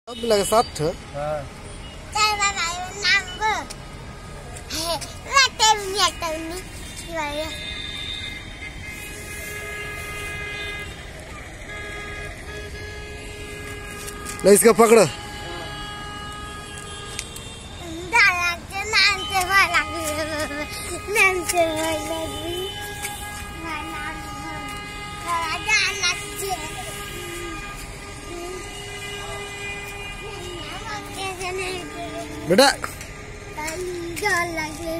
अब लगे 60। हां ले इसका पकड़। बेटा